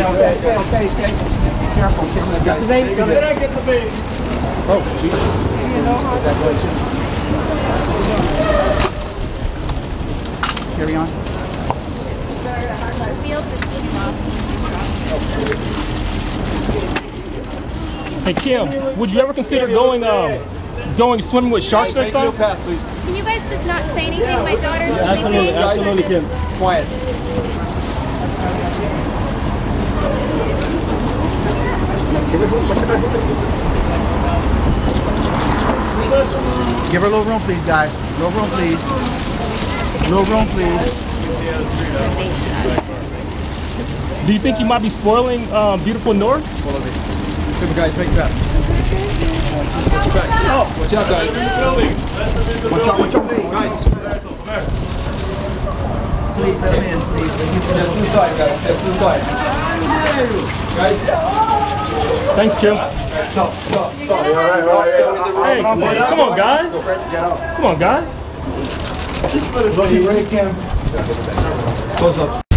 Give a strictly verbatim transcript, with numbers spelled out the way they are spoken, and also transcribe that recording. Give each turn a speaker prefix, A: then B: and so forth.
A: okay, okay, okay, okay. Careful, Kim. Get the baby.
B: Did I get the baby?
A: Oh, Jesus. Congratulations. Carry on.
C: Hey Kim, would you ever consider going um going swimming with sharks next time?
D: Can you guys just not say anything? My daughter's
B: Yeah, absolutely,
D: sleeping.
B: absolutely, Kim. Quiet.
A: Give her a little room, please, guys. Little room, please. Little room, please.
C: Do you think you might be spoiling um, beautiful Nori?
B: Come guys, make that.
A: Oh, watch out, guys. Watch out, watch out, guys. Please let him in, please.
B: Step to the side, guys. Step to the side. Guys.
C: Thanks, Kim.
B: Stop, stop, stop.
C: Hey, come on, guys. Come on, guys.
B: Just for the ready, Kim. Close up.